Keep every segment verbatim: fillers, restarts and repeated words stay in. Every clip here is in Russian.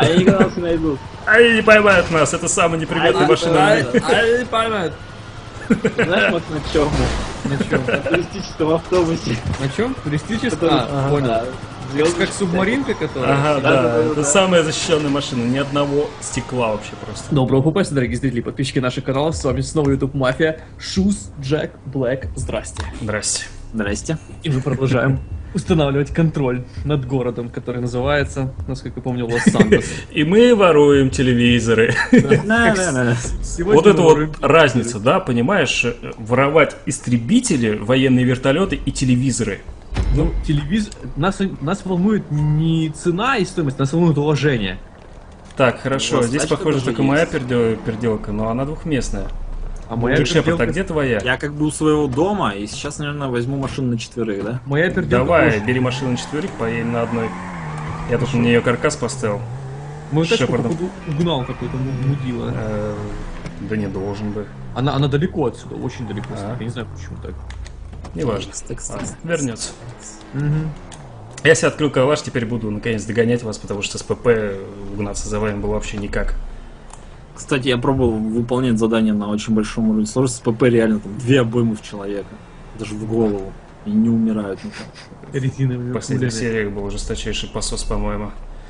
Они никогда нас не найдут. Они не поймают нас, это самая неприметная машина. Они не поймают. Знаешь, вот на чем? На чем? На туристическом автобусе. На чем? Туристическом? Который- А, ага, понял. да. Как Звездочка. субмаринка, которая... Ага, Да, да, да, да, это да. самая защищенная машина, ни одного стекла вообще просто. Доброго попасть, дорогие зрители, подписчики нашего канала. С вами снова YouTube Мафия. Шуз, Джек, Блэк. Здрасте. Здрасте. Здрасте. И мы продолжаем устанавливать контроль над городом, который называется, насколько я помню, Лос-Сантос. И мы воруем телевизоры. Да, да, да. Сегодня Вот это мы вот воруем разница, да, понимаешь? э, Воровать истребители, военные вертолеты и телевизоры. Ну, телевизор... Нас, нас волнует не цена и стоимость, нас волнует уважение. Так, хорошо, вас здесь, тачка похоже, тоже только есть. моя пердел- перделка, но она двухместная. А моя Джек Шепард, а перделка... где твоя? Я как бы у своего дома, и сейчас, наверное, возьму машину на четверых, да? Моя перделка Давай, тоже. бери машину на четверых, поедем на одной. Я тут на нее каркас поставил. Мою тачку, Шепардом. походу, угнал какой-то му- мудила. Э, Да не должен бы. Она, она далеко отсюда, очень далеко. А. Я не знаю, почему так. Неважно. Так, так, так. Вернется. Мгм. Я себе открыл калаш, теперь буду наконец догонять вас, потому что с ПП угнаться за вами было вообще никак. Кстати, я пробовал выполнять задание на очень большом уровне сложности. С ПП реально там две обоймы в человека. Даже в голову. И не умирают никак. Резиновыми В последних пулями. сериях был жесточайший посос, по-моему.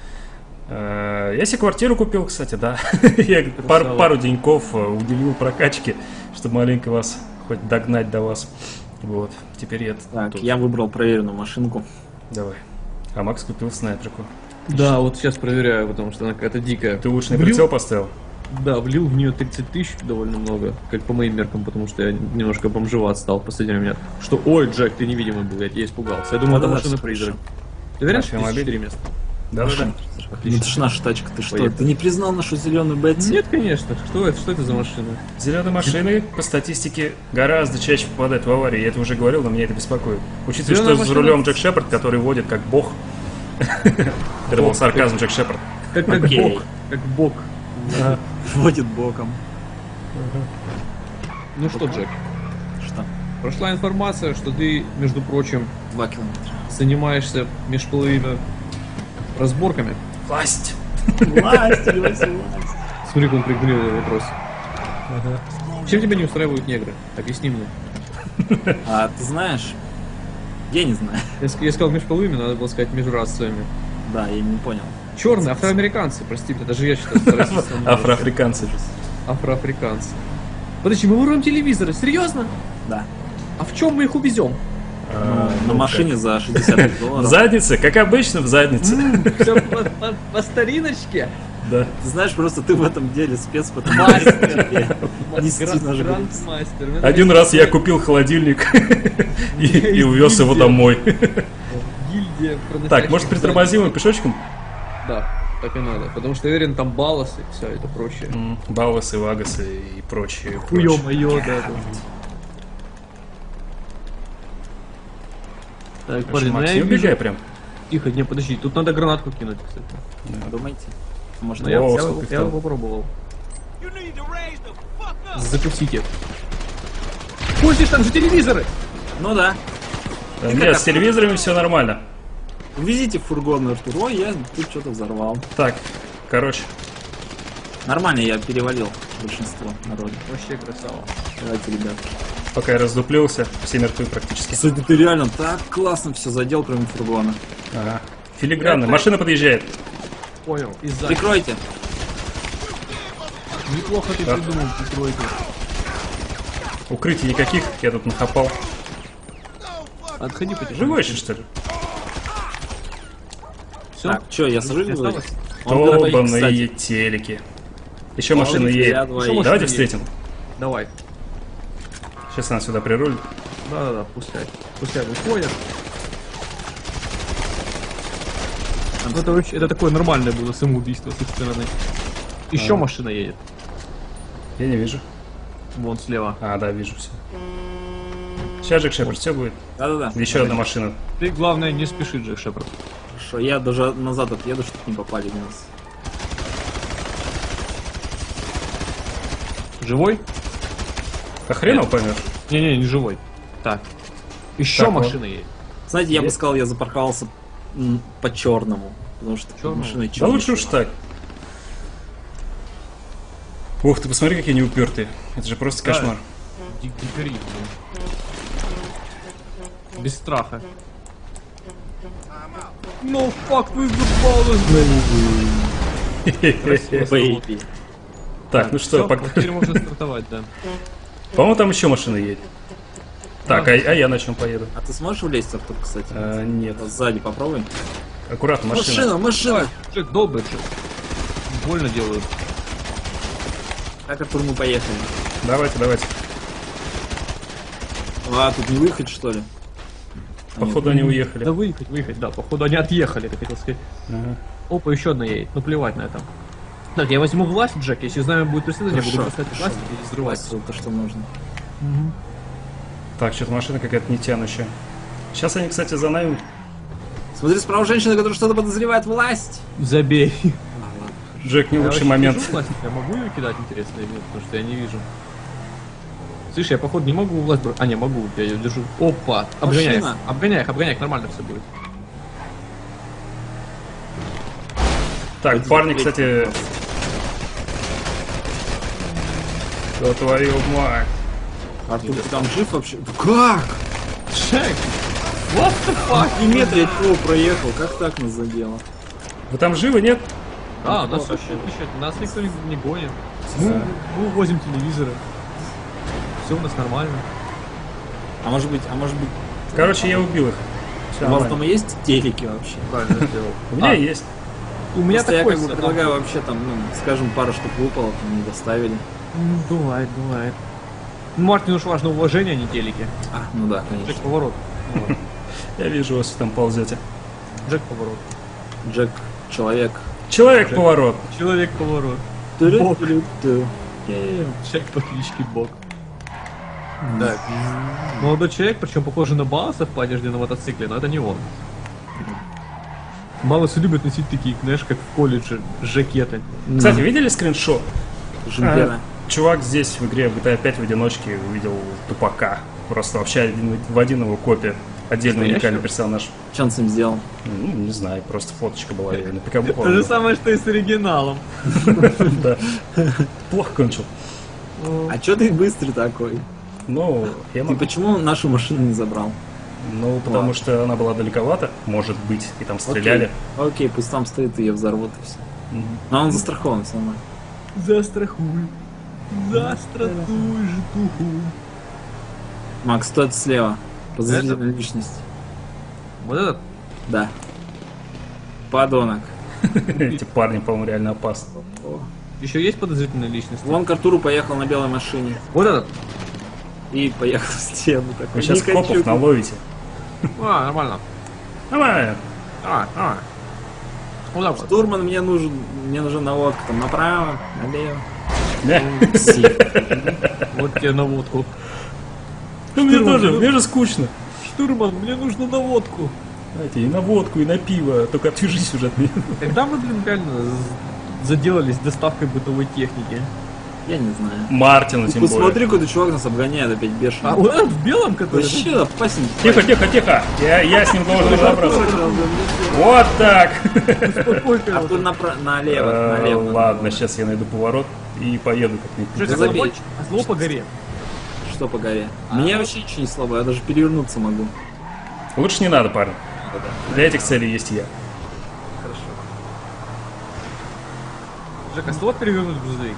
Э, Я себе квартиру купил, кстати, да. Я пар- пару деньков э, уделил прокачке, чтобы маленько вас хоть догнать до вас. Вот, теперь я Так, тут. я выбрал проверенную машинку. Давай. А Макс купил снайперку. Да, вот сейчас проверяю, потому что она какая-то дикая. Ты лучший Влил- прицел поставил? Да, влил в нее тридцать тысяч, довольно много, как по моим меркам, потому что я немножко бомжеват стал в последнее время. Что, ой, Джек, ты невидимый был, я тебя испугался. Я думал, это Да-да-да, машина всё призрак. хорошо. Ты уверен, что Мафия здесь мобиль? четыре места? Да, да. Ну, это ж наша тачка, ты что? Поехали. Ты не признал нашу зеленую Бетти? Нет, конечно. Что это? Что это за машина? Зеленые машины по статистике гораздо чаще попадают в аварии. Я это уже говорил, но меня это беспокоит. Учитывая, Зелёная что за машина- рулем Джек Шепард, который водит как бог. Это был сарказм, Джек Шепард. Как, как Окей. бог. Как бог. Водит боком. Ну что, Джек, Что? прошла информация, что ты, между прочим, Два километра. занимаешься межполовыми разборками. Власть! Власть, власть, власть. Смотри, как он пригнул вопрос. Чем тебя не устраивают негры? Объясни мне. А ты знаешь? Я не знаю. Я, ск- я сказал межполовыми, надо было сказать межрасовыми. Да, я не понял. Черные, афроамериканцы, прости меня, даже я считаю, что расистом не Афроафриканцы. являюсь. Афроафриканцы. Подожди, мы воруем телевизоры, серьезно? Да. А в чем мы их увезем? А, На ну машине за шестьдесят В долларов. заднице, как обычно, в заднице. Все по, по- по стариночке? Да. Ты знаешь, просто ты в этом деле спец, потому Мастер. что нести Гранд- ножи. Грандмастер. Ну, Один это раз я купил холодильник и, и увез его домой. Гильдия проносящих Так, может притормозим и пешочком? задниц. Да, так и надо. Потому что я уверен, там балласы и все это прочее. М, Балласы, вагасы и прочее. Хуё прочее. моё, да. да. Так, Хорошо, парни, ну Макс, я не вижу... убегай прям. Тихо, не, подожди, тут надо гранатку кинуть, кстати. Думаете? Можно Но я, О, я, сколько их я там. попробовал. Закусите. Пустишь, там же телевизоры! Ну да. Да, Нет, с телевизорами все нормально. Увезите фургон, Артур. Ой, я тут что-то взорвал. Так, короче, Нормально, я перевалил большинство народа. Вообще красава. Давайте, ребят. пока я раздуплился, все мертвы практически. Кстати, ты реально так классно все задел, кроме фургона. Ага. Филигранно, Это- машина подъезжает. Понял, из-за... Прикройте. Неплохо ты Да. придумал, прикройте. Укрытий никаких, я тут нахапал. Отходи потихоньку. Живой еще, что ли? Все? Так, что, я сажусь? Не говоришь? осталось? Он двоих, Долбаные кстати. телеки. Еще Он машина для едет. двоих. Еще машина Давайте едет. встретим. Давай. Сейчас она сюда прирулит. Да-да-да, пускай. Пускай выходят. Там Это, вообще- это такое нормальное было самоубийство с их стороны. Еще А. машина едет. Я не вижу. Вон слева. А, да, вижу все. Сейчас, Джек Шепард, все будет. Да-да-да. Еще одна машина. Ты, главное, не спеши, Джек Шепард. Хорошо, я даже назад отъеду, чтобы не попали в нас. Живой? А хрен его поймешь. Не-не, не живой. Так. Еще Так, вот. машина едет. Знаете, я бы Есть? сказал, я запарковался м, по черному. Потому что Чёрному? машины Да черные. лучше уж так. Ух ты, посмотри, какие они упертые. Это же просто Да. кошмар. Ди- Дикари, блин. Без страха. No fuck with the balls, Бэйби. Так, ну что, пог- теперь можно стартовать, да. по-моему, там еще машина едет. Так, а, а я на чем поеду? А ты сможешь влезть в авто, кстати? А, нет. Вот сзади попробуй. Аккуратно, машина. Машина, машина! Джек, долбает же. Больно делают. Так, Артур, мы поехали. Давайте, давайте. А, тут не выехать, что ли? Походу они уехали. Да выехать, выехать, да. Походу они отъехали, ты хотел сказать. Ага. Опа, еще одна едет. Ну плевать на это. Так, я возьму власть, Джек. Если знаю, будет преследовать, я буду Хорошо, бросать власть и взрывать. Власть, то, что нужно. Мгм. Так, что-то машина какая-то не тянущая. Сейчас они, кстати, за нами. Смотри, справа женщина, которая что-то подозревает власть. Забей. Джек, не Я лучший вообще момент. держу власть? Я могу ее кидать, интересно, или нет? Потому что я не вижу. Слышь, я походу не могу власть брать. А, не могу, я ее держу. Опа! Обгоняй их, Машина. обгоняй их, обгоняй их, нормально все будет. Так, Пойди парни, смотреть. кстати. Да твою мать. Артур, ты там жив вообще? Да как? Джек! What the fuck? И метр я от него проехал, как так нас задело? Вы там живы, нет? А, у нас все вообще. отлично. Нас никто не, не гонит. Мы, мы увозим телевизоры. Все у нас нормально. А может быть, а может быть, Короче, я убил их. Всё у вас нормально. дома есть телеки вообще? Правильно сделал. У меня А, есть. У меня Просто я такой как бы сетап. предлагаю вообще там, ну, скажем, пару штук выпало, там не доставили. М, Бывает, бывает. Мартину уж важно уважение, а не телеки. А, ну да, Джек, конечно. поворот. Вот. Я вижу, вас там ползете. Джек, поворот. Джек, человек. Человек-поворот. Человек, поворот. Бог. Ту-ру-ту-ру-ту. Е-е. Человек по кличке Бог. Так. Молодой человек, причем похожий на Баласов по одежде на мотоцикле, но это не он. Баласы любят носить такие, знаешь, как в колледже, жакеты. Кстати, видели скриншот? Жемпера. А, чувак здесь в игре в джи ти эй пять в одиночке увидел тупака. Просто вообще один в один его копия. Отдельный Настоящего? уникальный персонаж. Что он с ним сделал? Ну, не знаю, просто фоточка была и на пикабу. То же самое, что и с оригиналом. Да. Плохо кончил. А чё ты быстрый такой? Ну, я Ты могу. почему нашу машину не забрал? Ну, потому Ладно. что она была далековато, может быть, и там стреляли. Окей, Окей, пусть там стоит и ее взорвут и все. Мгм. Но он застрахован, все нормально. Застрахуй. Застрахуй ждуху. Макс, стоит слева. Подозрительная личность. Вот этот? Да. Подонок. Эти парни, по-моему, реально опасны. Еще есть подозрительная личность? Вон к Артуру поехал на белой машине. Вот этот? И поехал в стену такой. Вы сейчас «Не хочу». копов наловите. А, нормально. Давай. А, а. Вот так вот. Штурман, мне нужен, мне нужна наводка. Там направо, налево. Да. Си. Вот тебе наводку. Ну, мне Штурман, тоже, ну- мне же скучно. Штурман, мне нужно наводку. Знаете, и на водку, и на пиво, только отвяжись уже от меня. Когда мы, блин, реально з- заделались доставкой бытовой техники? Я не знаю. Мартину, тем более. Посмотри, какой чувак нас обгоняет опять бешено. А вот этот в белом, который... Вообще опасненький. Тихо, тихо, тихо. Я, я с ним должен разобраться. Вот так. Успокойся. Артур напра- налево, Э, налево. Ладно, сейчас я найду поворот и поеду как-нибудь. Жека, забей. слабо- а слабо по горе. Что по горе? А. Мне вообще ничего не слабо, я даже перевернуться могу. Лучше не надо, парень. Для этих целей есть я. Хорошо. Жека, слабо перевернуть грузовик.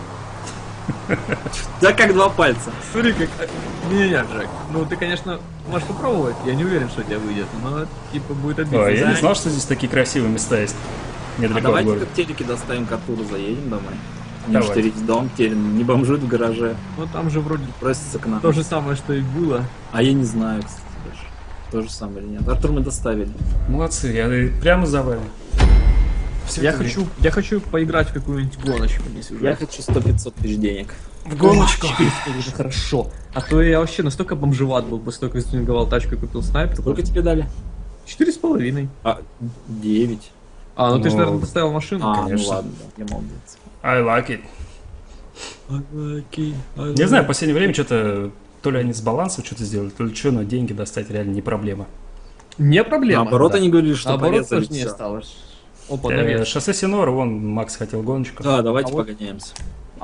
Да как два пальца. Смотри, как... Не-не-не, Джек. Ну, ты, конечно, можешь попробовать. Я не уверен, что у тебя выйдет. Но, типа, будет обидно. Ой, я не Да. знал, что здесь такие красивые места есть. А Недалеко от давайте города. как телеки доставим к Артуру, заедем домой. Не Давайте. штырить в дом, теперь не бомжует в гараже, Ну, там же вроде просится к нам. то же самое, что и было. А я не знаю, кстати, даже. То же самое или нет. Артур мы доставили. Молодцы, я прямо за вами. Всё Я это время. хочу, я хочу поиграть в какую-нибудь гоночку, не сюжет. Я хочу сто-пятьсот тысяч денег. В гоночку. Это хорошо. А то я вообще настолько бомжеват был после того, как стюнинговал тачку и купил снайпер. Сколько тебе дали? Четыре с половиной. А, девять. А, ну ты же, Ну, наверное, доставил машину. А, конечно. ну ладно, да, я молодец. I like it. Не знаю, в последнее время что-то то ли они с балансом что-то сделали, то ли что, но деньги достать реально не проблема. Не проблема. Наоборот, да. они говорили, что Наоборот, порезали сложнее всё. стало. Опа, Э, навес. Шоссе Синора, вон Макс хотел гоночку. Да, давайте А вот- погоняемся.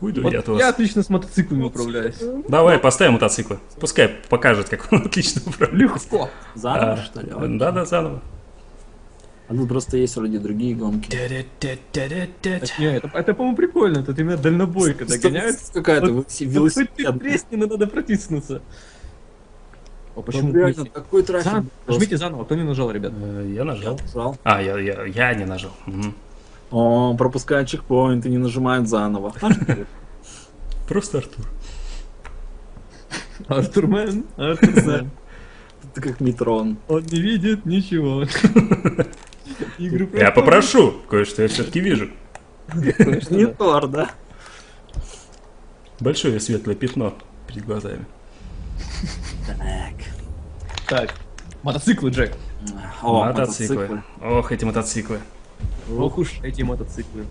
Уйду Вот я от вас. я отлично с мотоциклами управляюсь. Давай, поставим мотоциклы. Пускай покажет, как он отлично управляет. Легко. Заново, А, что ли? Да-да, заново. А тут просто есть вроде другие гонки. Так, не, это, это по-моему, прикольно. Это именно дальнобойка догоняют. Какая-то Вот- велоси- Вот хоть ты велосипед. тресни, но надо протиснуться. О, почему? Ну, реально, такой трафик. За- был. Нажмите заново, кто не нажал, ребят? Э, Я Я нажал. нажал. А, я, я, я не нажал. Мгм. О, пропускают чекпоинты, не нажимают заново. А что это? Просто Артур. Артурмен, Артурмен. Это как Митрон. Он не видит ничего. Игры Я попрошу. Кое-что я все-таки вижу. Не Тор, да? Большое светлое пятно перед глазами. Так. Так, мотоциклы, Джек. О, мотоциклы. мотоциклы. Ох, эти мотоциклы. Ох уж эти мотоциклы.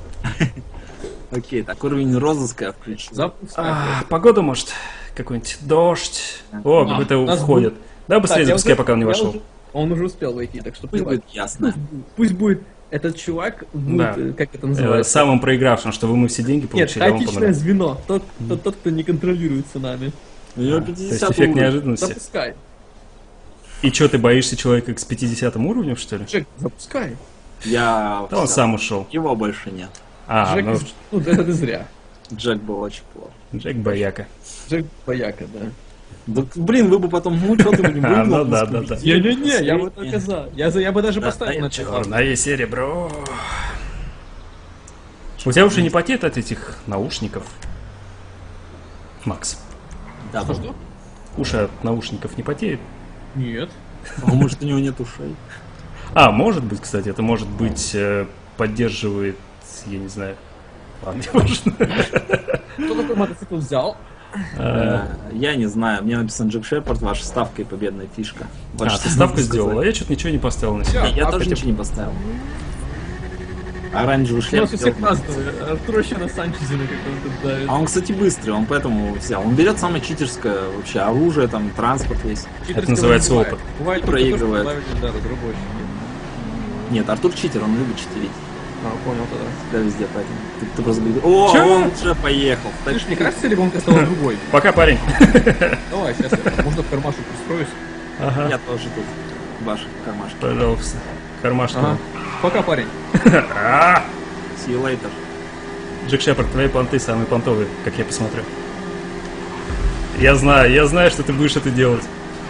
Окей, так уровень розыска включен. Запускай. А, погода, может, какой-нибудь дождь. О, А, какой-то у нас входит. Да, быстрее Так, я запускай, уже- пока он не я вошел. уже- Он уже успел войти, так что Пусть плевать. будет ясно. Пусть будет этот чувак, будет, Да. э, как это Э, называется? Самым проигравшим, чтобы мы все деньги Нет, получили, а он хаотичное помогает. звено. Тот, тот, тот, кто не контролируется нами. У него То есть пятьдесят эффект уровень. неожиданности. Запускай. И что, ты боишься человека с пятидесятым уровнем, что ли? Джек, запускай. Я... Да он всё. сам ушел. Его больше нет. А, Джек, ну, из- ну это ты зря. Джек был очень плохо. Джек бояка. Джек бояка, да. Да, блин, вы бы потом, ну что ты бы не А, ну выиграл? да, да, да. Не-не-не, я бы только за. Я, за, я бы даже Да, поставил да, на Черное серебро. У тебя уже не потеет от этих наушников? Макс, Да, Что, что? уши от наушников не потеют? Нет. А может у него нет ушей? А, может быть, кстати, это может быть э, поддерживает, я не знаю. Ладно, не важно. Кто такой мотоцикл взял? А, Э, Я не знаю, мне написан Джек Шепард, ваша ставка и победная фишка. А, Ваша ты ставку сделал, а я что-то ничего не поставил на себя. Я, я А, тоже хотя- ничего не поставил. Оранжевый У шлем. нас у всех сделал. разные. Артур еще на Санчезе на каком-то давит. А он, кстати, быстрый, он поэтому взял. Он берет самое читерское вообще оружие, там, транспорт весь. Читерского называется не бывает. опыт. Бывает И только то, что проигрывает. добавили, да, разработчики. Нет, Артур читер, он любит читерить. А, понял тогда. Да, везде, поэтому. Ты, ты просто говоришь, о, Чё? он уже поехал. Так Слышь, не кажется, ли он стал другой? Пока, парень. Давай, сейчас я, можно в кармашек пристроюсь. Ага, я тоже тут. Ваши кармашки. пожалуйста. Кармашка. Ага. Пока, парень. А! See you later. Джек Шепард, твои понты самые понтовые, как я посмотрю. Я знаю, я знаю, что ты будешь это делать.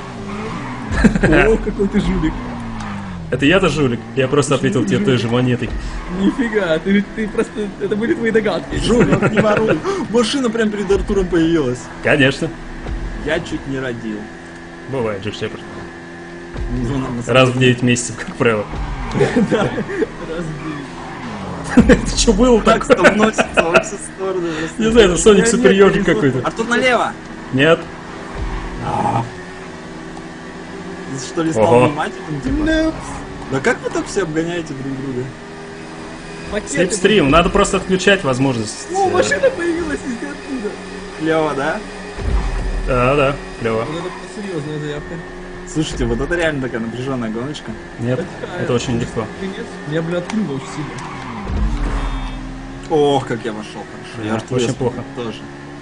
О, какой ты жулик. Это я-то жулик. Я просто ответил тебе той же монетой. Нифига, ты, ты просто... Это были твои догадки. Жулик, не воруй. Машина прям перед Артуром появилась. Конечно. Я чуть не родил. Бывает, Джек Шепард. Ну, на- на самом Раз в деле, девять месяцев, как правило. Раз в девять. Это что было Так так? что носится во все стороны. просто. Не знаю, это Соник Я Супер нет, Ёжик не какой-то. Артур налево! Нет. Ты что ли стал Ого. внимательным, типа? Нупс. Да как вы так все обгоняете друг друга? Пакеты Слепстрим, надо просто отключать возможность. были. О, э, машина появилась везде оттуда. Клево, да? Да, да, клево. Вот это серьезная заявка. Слушайте, вот это реально такая напряженная гоночка. Нет, Такая. это очень легко. Нет, меня, блин, открыло очень сильно. Ох, как я вошел хорошо. Я Да, Артур очень я плохо. тоже.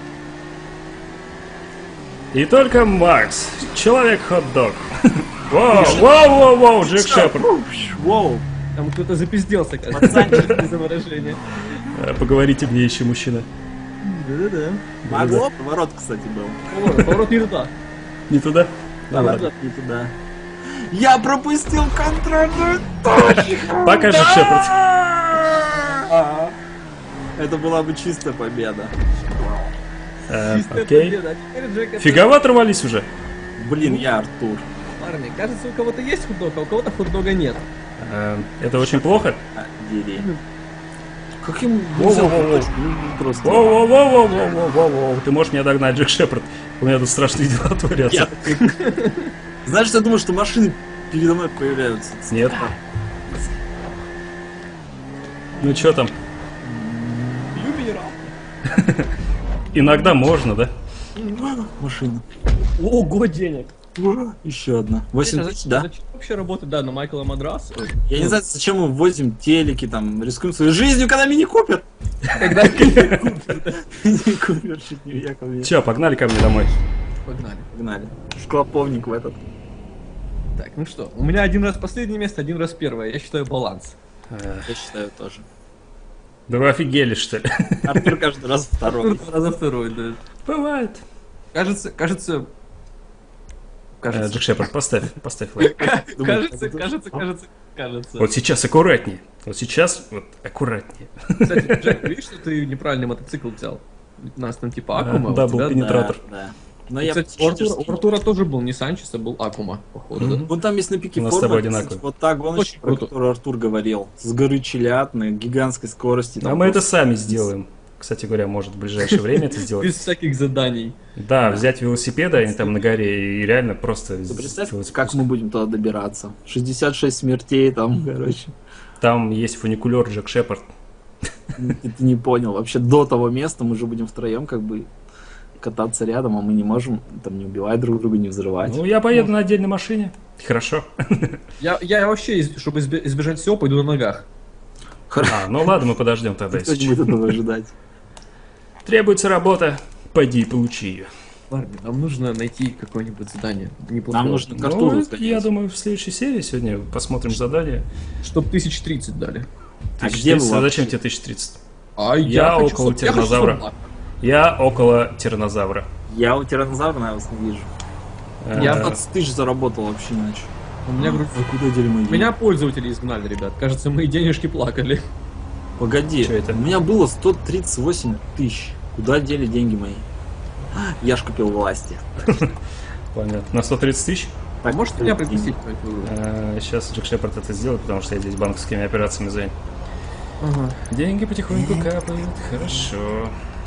И только Макс, человек-хот-дог. Воу, воу, воу, воу, Джек Шепард. Воу, Там кто-то запизделся, кажется. пацанчик. Из-за выражения. Э, Поговорите мне еще, мужчина. Да-да-да. Могло, поворот, кстати, был. Поворот, поворот не туда. Не туда? Да ладно. Поворот не туда. Я пропустил контрольную точку! Пока, Джек Шепард. А, Это была бы чистая победа. Э, Чистая Окей. победа. А теперь, Джек, это- Фигово оторвались уже. Блин, я Артур. Парни, кажется, у кого-то есть хот-дог, а у кого-то хот-дога нет. Э, Это очень плохо. А, дери. Как им Воу-воу-воу-воу. взял точку? Ну, просто. Воу-воу-воу-воу-воу-воу-воу. Ты можешь мне догнать, Джек Шепард? У меня тут страшные дела Я творятся. такой- Знаешь, я думаю, что машины передо мной появляются. Нет. Ну что там? Пью минерал. Иногда можно, да? Машина. Ого, денег. Еще одна. восемь тысяч, да? Зачем вообще работать, да, на Майкла Мадраса? Я не знаю, зачем мы возим телеки, там, рискуем своей жизнью, когда Мини Купер. Когда Мини Купер чуть не уехал. мне. Че, погнали ко мне домой. Погнали. Погнали. Шклоповник в этот. Так, ну что, у меня один раз последнее место, один раз первое. Я считаю баланс. Э, Я считаю тоже. Да вы офигели, что ли? Артур каждый раз второй. Раза второй, да. Бывает. Кажется, кажется... Э, Кажется, Джек Шепард, поставь, поставь лайк. кажется, кажется, кажется, кажется. Вот сейчас аккуратнее. Вот сейчас вот аккуратнее. Кстати, Джек, видишь, что ты неправильный мотоцикл взял? У нас там типа Акума, Да, у был тебя- пенетратор. Да, да. Но И, я кстати, у Артура, у Артура тоже был не Санчес, а был Акума, походу, да? Вон там есть на пике У нас с тобой форма, одинаковые. вот та гоночка, Очень про круто. которую Артур говорил. С горы Челят на гигантской скорости. А там мы это просто- сами сделаем. Кстати говоря, может в ближайшее время это Без сделать. всяких заданий. Да, взять велосипеды, они там на горе, и реально просто... Ты представь, сделать как спуск. мы будем туда добираться. шестьдесят шесть смертей там, короче. Там есть фуникулер Джек Шепард. Ты ты не понял. Вообще до того места мы же будем втроем как бы кататься рядом, а мы не можем там не убивать друг друга, не взрывать. Ну, я поеду на отдельной машине. Хорошо. Я, я вообще, из- чтобы избе- избежать всего, пойду на ногах. А, ну ладно, мы подождем тогда. Кто если не будет этого ожидать? Требуется работа, пойди и получи ее. Парни, нам нужно найти какое-нибудь задание. Неплохое. Нам нужно к Артуру Ну, сходить. я думаю, в следующей серии сегодня посмотрим задание. Чтоб тысяч тридцать дали. А тысяча где вы тридцать, а зачем вообще? тебе тысяча тридцать? А Я хочу, около чтоб- я хочу, тираннозавра. чтоб- Я около тираннозавра. Я у тираннозавра, я вас не вижу. Э, Я двадцать тысяч заработал вообще иначе. У меня, гру- А куда дели мои деньги? меня пользователи изгнали, ребят. Кажется, мои денежки плакали. Погоди, Чё это? у меня было сто тридцать восемь тысяч. Куда дели деньги мои? Я ж купил власти. Понятно. На сто тридцать тысяч? А можете меня пригласить в эту игру? Э, Сейчас Джек Шепард это сделает, потому что я здесь банковскими операциями занят. Ага. Деньги потихоньку капают. Хорошо.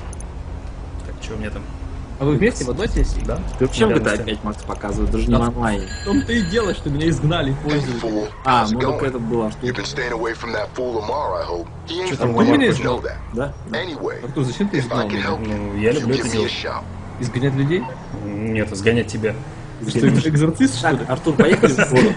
Так, что у меня там? А вы вместе в одной сессии? Да? Ты вообще в Рядом джи ти с эй тем. пять Макс показывает, даже не в Да. онлайне. В том-то и дело, что меня изгнали пользователи. Fool, А, how's ну it только going? это было, что You've been staying away from that fool Lamar, I hope. He ain't Чё from там, Lamar, Ламар but изгнал? know that. да? Anyway, Артур, зачем ты if I изгнал can меня? help Ну, я you, люблю give это me a делать. shot. Изгонять людей? Нет, сгонять тебя. Что, экзорцист, что ли? Так, Артур, поехали в город.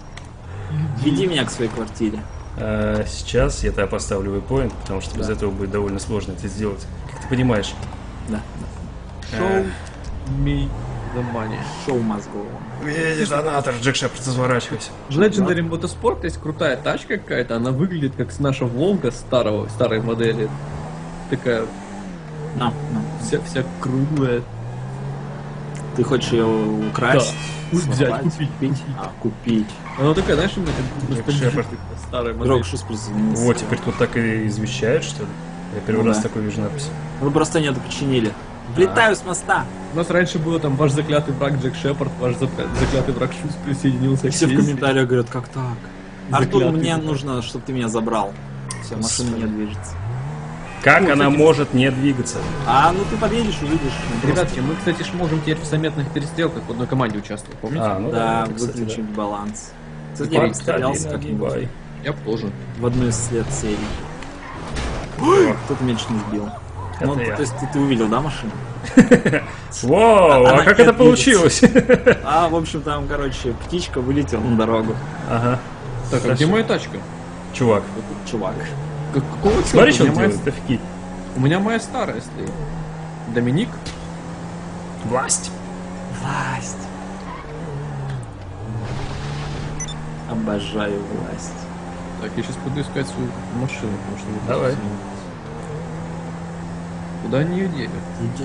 Веди меня к своей квартире. А, сейчас я тебя поставлю waypoint, потому что без Да. этого будет довольно сложно это сделать. Как ты понимаешь? Да. Show me the money. Шоу мозгов. Видишь, донатор, Джек Шепард, разворачивайся. В Legendary Motorsport есть крутая тачка какая-то, она выглядит как с наша Волга старого, старой модели. Такая На, на. вся, вся круглая. Ты хочешь ее украсть? Да. Взять, сломать, купить. купить? А, купить. Она такая, знаешь, у меня как Джек ностальгия, Шепард. такая старая модель. Игрок шесть присоединился. Вот, теперь тут так и извещают, что ли? Я первый Ну раз да. такой вижу надпись. Мы просто не починили. Влетаю с моста. У нас раньше было там ваш заклятый враг Джек Шепард, ваш запля- заклятый враг Шус присоединился к Все в сессии. комментариях говорят, как так? Артур, Заклятый мне враг. нужно, чтобы ты меня забрал. Все, машина не движется. Как Ну, она кстати, может не двигаться? А, ну ты подъедешь, увидишь. Ну, Ребятки, мы, кстати, ж можем теперь в совместных перестрелках в одной команде участвовать, помните? А, ну Да, да, кстати, выключить баланс. Кстати, Парень, я пострелялся как-нибудь нагибай. Я б тоже. в одну из след серий. Ой, кто-то меня чуть не сбил. Ну, Это я. то есть ты, ты увидел, да, машину? Воу, Она а как не это двигается. получилось? А, в общем, там, короче, птичка вылетела на дорогу. Ага. Так, а Хорошо. где моя тачка? Чувак, Вот тут чувак. Как- какого черта? смотри, У что меня он моя- делает, офигеть. У меня моя старая стоит. Доминик? Власть. Власть. Обожаю власть. Так, я сейчас пойду искать свою машину, потому что... мне Давай. кажется, не- Куда они ее делят?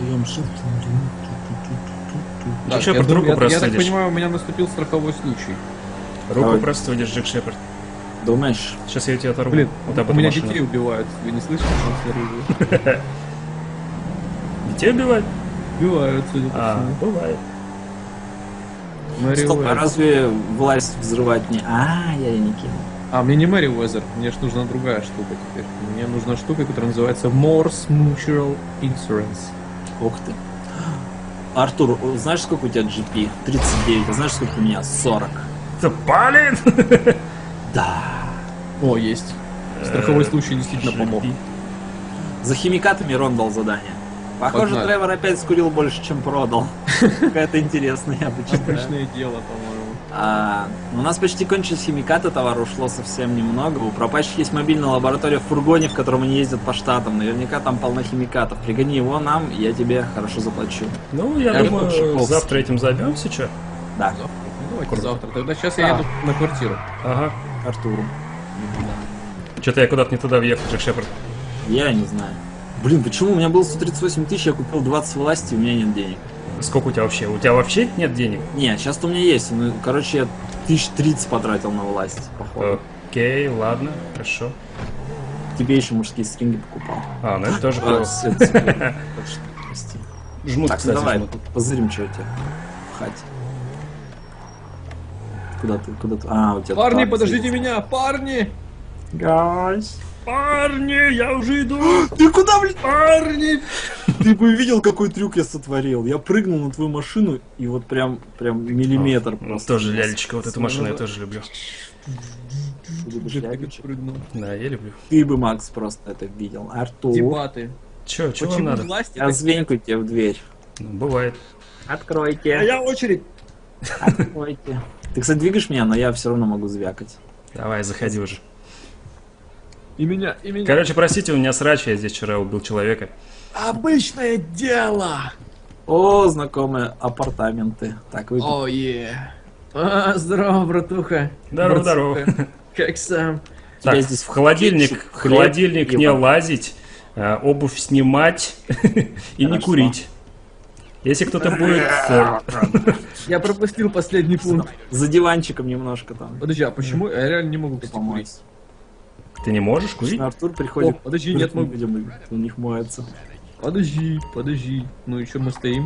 Джек Так, Шепард, я, руку думаю, я, просто я так видишь. понимаю, у меня наступил страховой случай. Руку Давай. просто видишь, Джек Шепард. Думаешь? Сейчас я тебя оторву. Блин, вот об у эту меня машину. детей убивают. Вы не слышите, что снаружи? Детей убивать? Убивают, судя по А, всему. бывает. Мэри Стоп, а Уэзер. разве власть взрывать не... А, я ее не кинул. А, мне не Мэри Уэзер, мне ж нужна другая штука теперь. Мне нужна штука, которая называется Morse Mutual Insurance. Ух ты. Артур, знаешь, сколько у тебя джи пи? тридцать девять. А знаешь, сколько у меня? сорок. Это палит? Да. О, есть. Страховой случай действительно помог. За химикатами Рон дал задание. Похоже, Погнали. Тревор опять скурил больше, чем продал. Какая-то интересная, я почитаю. Обычное дело, по-моему. А, у нас почти кончились химикаты, товара ушло совсем немного. У пропащих есть мобильная лаборатория в фургоне, в котором они ездят по штатам. Наверняка там полно химикатов. Пригони его нам, и я тебе хорошо заплачу. Ну, я Я думаю, Шиповский. завтра этим займемся, что? Да, Завтра. Ну, давайте Круто. завтра. Тогда сейчас я А. еду на квартиру. Ага. Артуру. Что-то я куда-то не туда въехал, Джек Шепард. Я не знаю. Блин, почему у меня было сто тридцать восемь тысяч, я купил двадцать власти, у меня нет денег. Сколько у тебя вообще? У тебя вообще нет денег? Не, сейчас-то у меня есть. Ну, короче, я тысяч тридцать потратил на власть, походу. Окей, ладно, хорошо. Тебе еще мужские стринги покупал. А, ну это тоже А, было. все, это тебе. Точно, прости. Жмут, Так, ну кстати, давай, жмут. позырим, что у тебя в хате. Куда ты, куда ты? А, у тебя Парни, там подождите сидит. меня, парни! Гайс. Парни, я уже иду! Ты куда, блин? Парни! Ты бы видел, какой трюк я сотворил. Я прыгнул на твою машину, и вот прям, прям миллиметр Ну, просто. тоже лялечка, вот эту машину я тоже люблю. Ты любишь Джек, ты как лялечек? прыгнул. Да, я люблю. Ты бы, Макс, просто это видел. Артур. Дебаты. Че, чего вам Почему надо? власти Я так- звенькаю тебе в дверь. Ну, бывает. Откройте. Моя очередь. Откройте. Ты, кстати, двигаешь меня, но я все равно могу звякать. Давай, заходи уже. И меня, и меня. Короче, простите, у меня срач, я здесь вчера убил человека. Обычное дело. О, знакомые апартаменты. Так, вы... О, е. А, здорово, братуха. Здорово, Братуха. здорово. Как сам? тебя Так, здесь в холодильник, кетчуп, в хлеб холодильник и не вода. лазить, а, обувь снимать и не Хорошо. курить. Если кто-то будет... э, Я пропустил последний пункт. За диванчиком немножко там. Подожди, а почему я реально не могу, кстати, курить? Помоется. Ты не можешь курить? Артур О, приходит. подожди, нет, могу. Видимо, у них моется. Подожди, подожди. Ну и что мы стоим?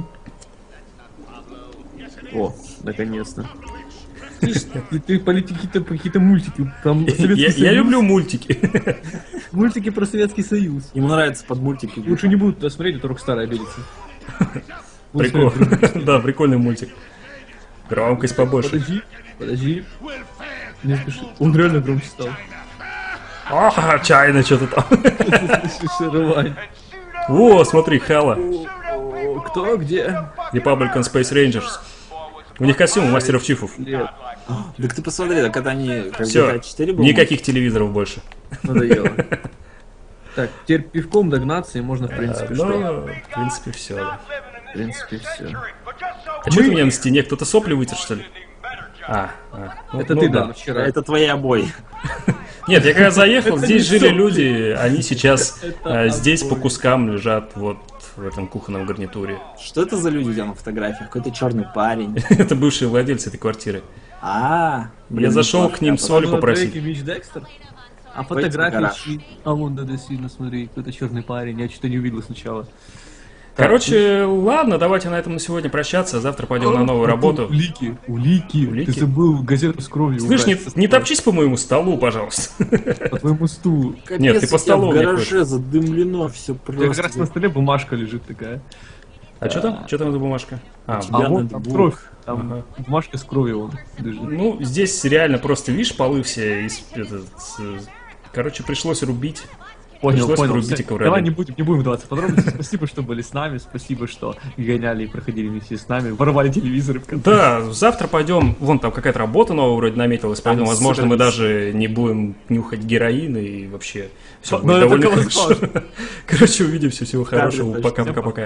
О, наконец-то. Ты, ж- ты, ты полети какие-то какие-то мультики. Там Советский Я, я Союз. люблю мультики. Мультики про Советский Союз. Ему нравится под мультики. Лучше не буду туда смотреть, это Рокстар обидится. Буду Прикол. смотреть. Да, прикольный мультик. Громкость побольше. Подожди, подожди. Не спеши. Он реально громче стал. А, чайно что-то там. Шарвань. О, смотри, Хала. О, кто, где? Republican Space Rangers. У них костюм у мастеров чифов. Нет, Так ты посмотри, так это они как Все, джи ти эй четыре был. никаких телевизоров больше. надоело. Так, теперь пивком догнаться и можно, в принципе, что? Ну, в принципе, все. В принципе, все. А что ты у меня на стене? Кто-то сопли вытер, что ли? А, а. Ну, Это ну ты, да. да, вчера. Это твои обои. Нет, я когда заехал, Это здесь не жили сопли. люди, они сейчас Это а, здесь по обои. кускам лежат вот в этом кухонном гарнитуре. Что это за люди у тебя на фотографиях? Какой-то черный парень. Это бывшие владельцы этой квартиры. А, Я зашел к ним соли Похоже на попросить. Дрейк и Мич Декстер? А Пойдем в фотографии... гараж. чьи- А вон, да, сильно, смотри, какой-то черный парень, я что-то не увидел сначала. Короче, ладно, давайте на этом на сегодня прощаться. Завтра пойдем на новую работу. Улики, улики. Улики? Ты забыл газету с кровью Слышь, не, убрать со не стола. топчись по моему столу, пожалуйста. По твоему стулу. Капец, Нет, ты по у тебя столу в мне гараже задымлено все У тебя как раз просто. на столе бумажка лежит такая. А что там? Что там за бумажка? А, тебя А вот надо там бух. кровь. Там Ага. бумажка с кровью вон лежит. ну, здесь реально просто, видишь, полы все из... этот, э, короче, пришлось рубить. Понял, Пришлось понял. порубить Всё, и ковырять. Давай не будем, не будем вдаваться в подробности. Спасибо, что были с нами. Спасибо, что гоняли и проходили вместе с нами. Воровали телевизоры в конце. Да, завтра пойдем, вон там какая-то работа новая вроде наметилась, поэтому, Там возможно, супер мы вис- даже не будем нюхать героин и вообще все Но будет это довольно колоссально. хорошо. Короче, увидимся, всего хорошего, точно. пока-пока-пока.